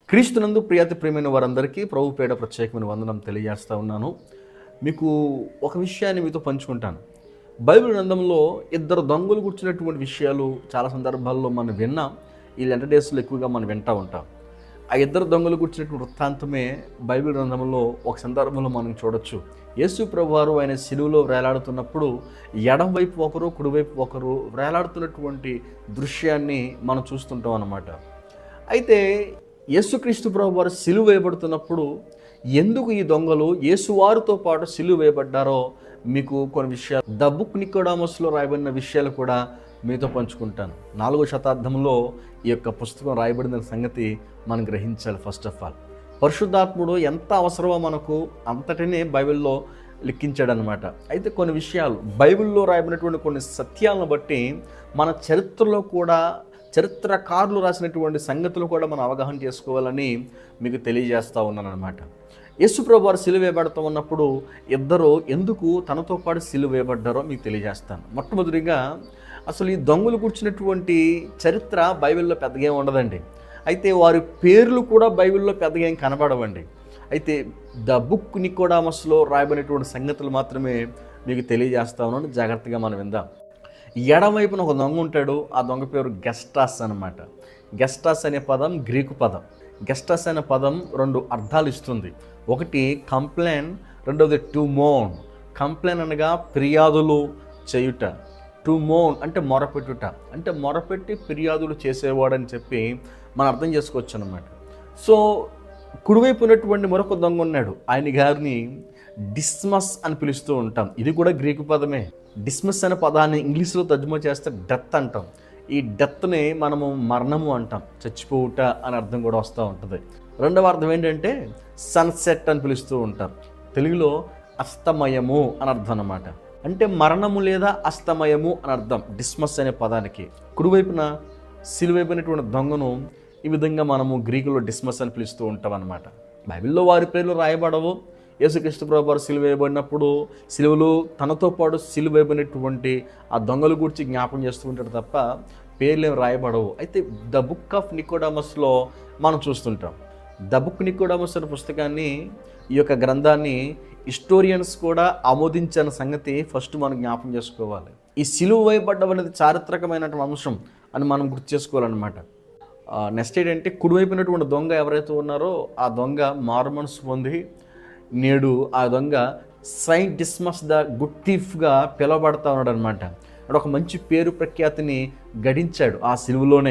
క్రీస్తునందు ప్రియాతి ప్రియమైన వారందరికీ ప్రభు పేడ ప్రత్యేకమైన వందనం తెలియజేస్తూ ఉన్నాను. మీకు ఒక విషయాన్ని మీతో పంచుకుంటాను. బైబిల్ గ్రంథంలో ఇద్దరు దొంగలు కూర్చున్నటువంటి విషయాలు చాలా సందర్భాల్లో మనం విన్నాం. ఈ లెంటర్ డేస్లో ఎక్కువగా మనం వింటూ ఉంటాం. ఆ ఇద్దరు దొంగలు కూర్చున్నటువంటి వృత్తాంతమే బైబిల్ గ్రంథంలో ఒక సందర్భంలో మనం చూడొచ్చు. యేసు ప్రభువారు ఆయన శిలువలో వేలాడుతున్నప్పుడు ఎడం వైపు ఒకరు, కుడివైపు ఒకరు వేలాడుతున్నటువంటి దృశ్యాన్ని మనం చూస్తుంటాం అన్నమాట. అయితే యేసుక్రీస్తు ప్రభువారు సిలువ వేయబడుతున్నప్పుడు ఎందుకు ఈ దొంగలు యేసువారితో పాటు సిలువ వేయబడ్డారో మీకు కొన్ని విషయాలు ద బుక్ నికోడమస్లో రాయబడిన విషయాలు కూడా మీతో పంచుకుంటాను. 4వ శతాబ్దంలో ఈ యొక్క పుస్తకం రాయబడిన సంగతి మనం గ్రహించాలి. ఫస్ట్ ఆఫ్ ఆల్ పరిశుద్ధాత్ముడు ఎంత అవసరమో మనకు అంతటినే బైబిల్లో లిఖించాడనమాట. అయితే కొన్ని విషయాలు బైబిల్లో రాయబడినటువంటి కొన్ని సత్యాలను బట్టి మన చరిత్రలో కూడా చరిత్రకారులు రాసినటువంటి సంగతులు కూడా మనం అవగాహన చేసుకోవాలని మీకు తెలియజేస్తూ ఉన్నాను అనమాట. యేసు ప్రభువారు సిలువ వేయబడుతూ ఉన్నప్పుడు ఇద్దరు ఎందుకు తనతో పాటు సిలువ వేయబడ్డారో మీకు తెలియజేస్తాను. మొట్టమొదటిగా అసలు ఈ దొంగలు కూర్చున్నటువంటి చరిత్ర బైబిల్లో పెద్దగా ఉండదండి. అయితే వారి పేర్లు కూడా బైబిల్లో పెద్దగా ఏం కనబడవండి. అయితే ద బుక్ నికోడమస్లో రాయబడినటువంటి సంగతులు మాత్రమే మీకు తెలియజేస్తా ఉన్నాను. జాగ్రత్తగా మనం విందాం. ఎడమవైపున ఒక దొంగ ఉంటాడు. ఆ దొంగ పేరు గెస్టాస్ అనమాట. గెస్టాస్ అనే పదం గ్రీకు పదం. గెస్టాస్ అనే పదం రెండు అర్థాలు ఇస్తుంది. ఒకటి కంప్లైన్, రెండవది టు మోన్. కంప్లైన్ అనగా ఫిర్యాదులు చేయుట, టు మోన్ అంటే మొరపెట్టుట, అంటే మొరపెట్టి ఫిర్యాదులు చేసేవాడని చెప్పి మనం అర్థం చేసుకోవచ్చు అనమాట. సో కుడివైపు ఉన్నటువంటి మరొక దొంగ ఉన్నాడు. ఆయన గారిని డిస్మస్ అని పిలుస్తూ ఉంటాం. ఇది కూడా గ్రీకు పదమే. డిస్మస్ అనే పదాన్ని ఇంగ్లీష్లో తర్జుమా చేస్తే డెత్ అంటాం. ఈ డెత్ని మనము మరణము అంటాం, చచ్చిపోవుట అని అర్థం కూడా వస్తూ ఉంటుంది. రెండవ అర్థం ఏంటంటే సన్సెట్ అని పిలుస్తూ ఉంటారు. తెలుగులో అస్తమయము అని అర్థం అన్నమాట. అంటే మరణము లేదా అస్తమయము అని అర్థం డిస్మస్ అనే పదానికి. కుడివైపున సిలువైపోయినటువంటి దొంగను ఈ విధంగా మనము గ్రీకులో డిస్మస్ అని పిలుస్తూ ఉంటాం అన్నమాట. బైబిల్లో వారి పేర్లు రాయబడవు. యేసుక్రీస్తు ప్రభువారు సిలువ వేయబడినప్పుడు సిలువలో తనతో పాటు సిలువ వేయబడినటువంటి ఆ దొంగల గురించి జ్ఞాపకం చేస్తూ ఉంటాడు తప్ప పేర్లు ఏమి రాయబడవు. అయితే ద బుక్ ఆఫ్ నికోడమస్లో మనం చూస్తుంటాం. ద బుక్ నికోడమస్ అనే పుస్తకాన్ని, ఈ యొక్క గ్రంథాన్ని హిస్టోరియన్స్ కూడా ఆమోదించిన సంగతి ఫస్ట్ మనం జ్ఞాపకం చేసుకోవాలి. ఈ సిలువ వేయబడ్డం అనేది చారిత్రకమైనటువంటి అంశం అని మనం గుర్తు చేసుకోవాలన్నమాట. నెక్స్ట్ ఏంటంటే కుడివైపునటువంటి దొంగ ఎవరైతే ఉన్నారో ఆ దొంగ మారుమనసు పొంది నేడు ఆ దొంగ సెయింట్ డిస్మస్ ద గుడ్ థీఫ్గా పిలువబడతా ఉన్నాడు అనమాట. అంటే ఒక మంచి పేరు ప్రఖ్యాతిని గడించాడు. ఆ సిలువలోనే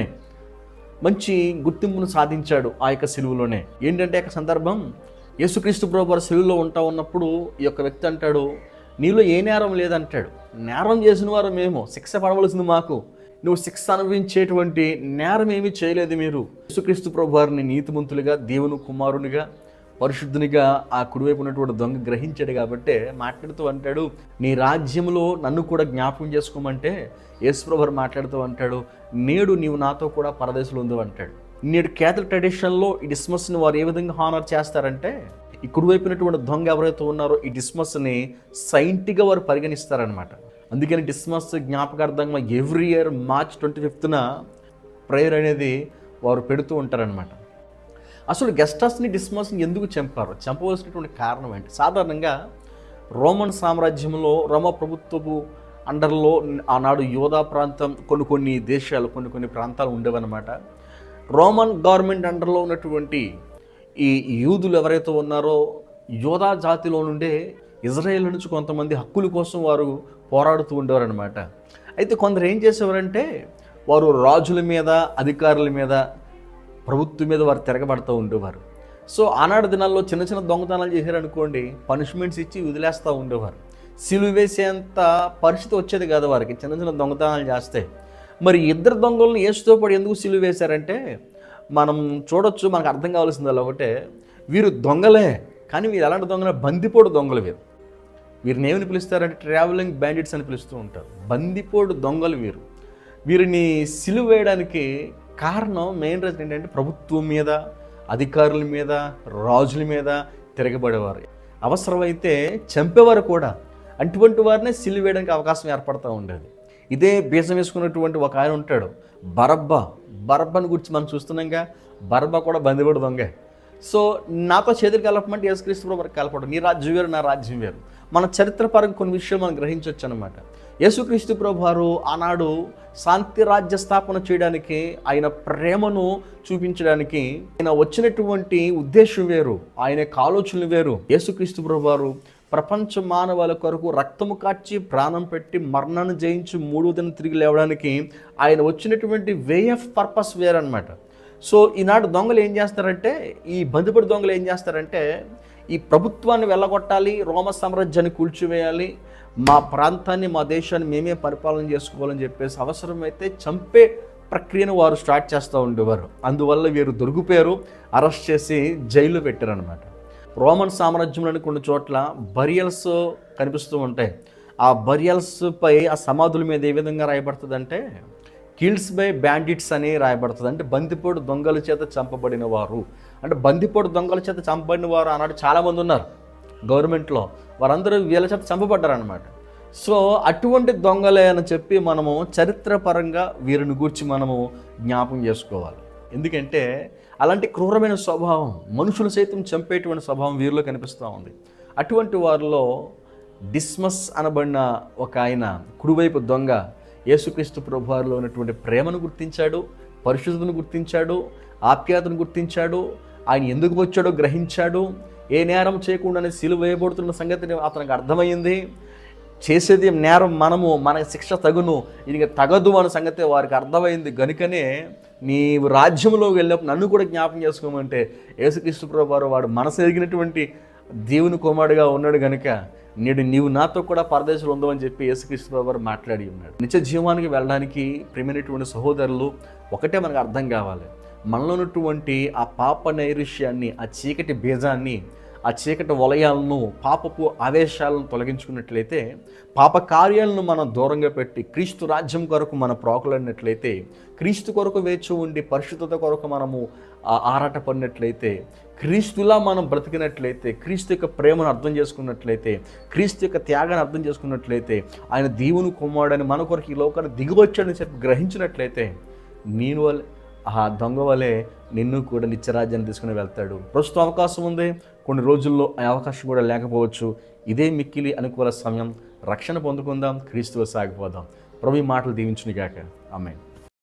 మంచి గుర్తింపును సాధించాడు. ఆ యొక్క సిలువలోనే ఏంటంటే ఒక సందర్భం, యేసుక్రీస్తు ప్రభువారు సిలువలో ఉన్నప్పుడు ఈ యొక్క వ్యక్తి అంటాడు, నీలో ఏ నేరం లేదంటాడు. నేరం చేసిన వారు మేము, శిక్ష పడవలసింది మాకు, నువ్వు శిక్ష అనుభవించేటువంటి నేరం ఏమీ చేయలేదు మీరు. యేసుక్రీస్తు ప్రభువారిని నీతిమంతులుగా, దేవుని కుమారునిగా, పరిశుద్ధునిగా ఆ కుడివైపు ఉన్నటువంటి దొంగ గ్రహించాడు. కాబట్టి మాట్లాడుతూ అంటాడు, నీ రాజ్యంలో నన్ను కూడా జ్ఞాపకం చేసుకోమంటే యేసు ప్రభువారు మాట్లాడుతూ అంటాడు, నేడు నీవు నాతో కూడా పరదేశంలో ఉందో అంటాడు. నేడు క్యాథలిక్ ట్రెడిషన్లో ఈ డిస్మస్ని వారు ఏ విధంగా హానర్ చేస్తారంటే, ఈ కుడివైపునటువంటి దొంగ ఎవరైతే ఉన్నారో ఈ డిస్మస్ని సైంట్గా వారు పరిగణిస్తారనమాట. అందుకని డిస్మస్ జ్ఞాపకార్థంగా ఎవ్రీ ఇయర్ మార్చ్ 25న ప్రేయర్ అనేది వారు పెడుతూ ఉంటారనమాట. అసలు గెస్టాస్ని డిస్మస్ని ఎందుకు చంపవలసినటువంటి కారణం ఏంటి? సాధారణంగా రోమన్ సామ్రాజ్యంలో రోమ ప్రభుత్వపు అండర్లో ఆనాడు యోధా ప్రాంతం కొన్ని దేశాలు కొన్ని ప్రాంతాలు ఉండేవన్నమాట. రోమన్ గవర్నమెంట్ అండర్లో ఉన్నటువంటి ఈ యూదులు ఎవరైతే ఉన్నారో యోధా జాతిలో నుండే ఇజ్రాయేల్ నుంచి కొంతమంది హక్కుల కోసం వారు పోరాడుతూ ఉండేవారనమాట. అయితే కొందరు ఏం చేసేవారంటే వారు రాజుల మీద, అధికారుల మీద, ప్రభుత్వం మీద వారు తిరగబడుతూ ఉండేవారు. సో ఆనాడు దినాల్లో చిన్న చిన్న దొంగతనాలు చేశారనుకోండి, పనిష్మెంట్స్ ఇచ్చి వదిలేస్తూ ఉండేవారు. సిలువ వేసేంత పరిస్థితి వచ్చేది కాదు వారికి చిన్న చిన్న దొంగతనాలు చేస్తే. మరి ఇద్దరు దొంగలను యేసుతో పాటు ఎందుకు సిలువ వేశారంటే మనం చూడొచ్చు. మనకు అర్థం కావాల్సింది అలా ఒకటే, వీరు దొంగలే కానీ వీరు ఎలాంటి దొంగలు? బందిపోటు దొంగలు. వీరిని ఏమని పిలుస్తారంటే ట్రావెలింగ్ బ్యాండిట్స్ అని పిలుస్తూ ఉంటారు. బందిపోటు దొంగలు వీరు. వీరిని సిలువ వేయడానికి కారణం, మెయిన్ రీజన్ ఏంటంటే ప్రభుత్వం మీద, అధికారుల మీద, రాజుల మీద తిరగబడేవారు. అవసరమైతే చంపేవారు కూడా. అటువంటి వారినే సిలువ వేయడానికి అవకాశం ఏర్పడుతూ ఉండేది. ఇదే బీజం వేసుకున్నటువంటి ఒక ఆయన ఉంటాడు, బరబ్బా. బరబ్బను గురించి మనం చూస్తున్నాంగా. బర్బా కూడా బందిపోటు దొంగే. సో నాతో చేతులు కలపమంటే యేసుక్రీస్తు ప్రభు వారికి కలపడం. నీ రాజ్యం వేరు, నా రాజ్యం వేరు. మన చరిత్రపరంగా కొన్ని విషయాలు మనం గ్రహించవచ్చు అనమాట. యేసుక్రీస్తు ప్రభు వారు ఆనాడు శాంతి రాజ్య స్థాపన చేయడానికి, ఆయన ప్రేమను చూపించడానికి ఆయన వచ్చినటువంటి ఉద్దేశం వేరు, ఆయన ఆలోచనలు వేరు. యేసుక్రీస్తు ప్రభు వారు ప్రపంచ మానవాళి కొరకు రక్తము కార్చి ప్రాణం పెట్టి మరణాన్ని జయించి 3వ దినం తిరిగి లేవడానికి ఆయన వచ్చినటువంటి వే ఆఫ్ పర్పస్ వేరనమాట. సో ఈనాడు దొంగలు ఏం చేస్తారంటే, ఈ బందిపోటు దొంగలు ఏం చేస్తారంటే, ఈ ప్రభుత్వాన్ని వెళ్ళగొట్టాలి, రోమ సామ్రాజ్యాన్ని కూల్చివేయాలి, మా ప్రాంతాన్ని మా దేశాన్ని మేమే పరిపాలన చేసుకోవాలని చెప్పేసి అవసరమైతే చంపే ప్రక్రియను వారు స్టార్ట్ చేస్తూ ఉండేవారు. అందువల్ల వీరు దొరికిపోయారు, అరెస్ట్ చేసి జైల్లో పెట్టారనమాట. రోమన్ సామ్రాజ్యంలోని కొన్ని చోట్ల బరియల్స్ కనిపిస్తూ ఉంటాయి. ఆ బరియల్స్ పై ఆ సమాధుల మీద ఏ విధంగా రాయబడుతుందంటే కిల్స్ బై బ్యాండిట్స్ అని రాయబడుతుంది. అంటే బందిపోటు దొంగల చేత చంపబడిన వారు. అంటే బందిపోటు దొంగల చేత చంపబడిన వారు ఆనాడు చాలామంది ఉన్నారు గవర్నమెంట్లో. వారందరూ వీళ్ళ చేత చంపబడ్డారనమాట. సో అటువంటి దొంగలే అని చెప్పి మనము చరిత్రపరంగా వీరిని గూర్చి మనము జ్ఞాపకం చేసుకోవాలి. ఎందుకంటే అలాంటి క్రూరమైన స్వభావం, మనుషులు సైతం చంపేటువంటి స్వభావం వీరిలో కనిపిస్తూ ఉంది. అటువంటి వారిలో డిస్మస్ అనబడిన ఒక ఆయన కుడివైపు దొంగ యేసుక్రీస్తు ప్రభువారిలో ఉన్నటువంటి ప్రేమను గుర్తించాడు, పరిశుద్ధతను గుర్తించాడు, ఆప్యాయతను గుర్తించాడు, ఆయన ఎందుకు వచ్చాడో గ్రహించాడు, ఏ నేరం చేయకుండానే సిలువ వేయబడుతున్న సంగతి అతనికి అర్థమైంది. చేసేది నేరం మనము, మనకి శిక్ష తగును, ఇది తగదు అనే సంగతి వారికి అర్థమైంది. గనుకనే నీవు రాజ్యంలోకి వెళ్ళినప్పుడు నన్ను కూడా జ్ఞాపకం చేసుకోమంటే యేసుక్రీస్తు ప్రభువారు వాడు మనసు ఎరిగినటువంటి దేవుని కుమారుడిగా ఉన్నాడు కనుక నేడు నీవు నాతో కూడా పరదేశంలో ఉందని చెప్పి యేసుక్రీస్తు ప్రభువారు మాట్లాడి ఉన్నాడు. నిత్య జీవానికి వెళ్ళడానికి ప్రియమైనటువంటి సహోదరులు ఒకటే మనకు అర్థం కావాలి. మనలో ఉన్నటువంటి ఆ పాప నైరుష్యాన్ని, ఆ చీకటి బీజాన్ని, ఆ చీకటి వలయాలను, పాపపు ఆవేశాలను తొలగించుకున్నట్లయితే, పాప కార్యాలను మనం దూరంగా పెట్టి క్రీస్తు రాజ్యం కొరకు మనం ప్రోకలడినట్లయితే, క్రీస్తు కొరకు వేచి ఉండి పరిశుద్ధత కొరకు మనము ఆరాటపడినట్లయితే, క్రీస్తులా మనం బ్రతికినట్లయితే, క్రీస్తు యొక్క ప్రేమను అర్థం చేసుకున్నట్లయితే, క్రీస్తు యొక్క త్యాగాన్ని అర్థం చేసుకున్నట్లయితే, ఆయన దేవుని కుమారుడని మన కొరకు ఈ లోకాన్ని దిగివచ్చాడని చెప్పి గ్రహించినట్లయితే, నేను ఆ దొంగ వలె నిన్ను కూడా నిత్యరాజ్యాన్ని తీసుకుని వెళ్తాడు. ప్రస్తుతం అవకాశం ఉంది, కొన్ని రోజుల్లో ఆ అవకాశం కూడా లేకపోవచ్చు. ఇదే మిక్కిలి అనుకూల సమయం. రక్షణ పొందుకుందాం, క్రీస్తువు సాగిపోదాం. ప్రభు ఈ మాటలు దీవించును గాక. ఆమేన్.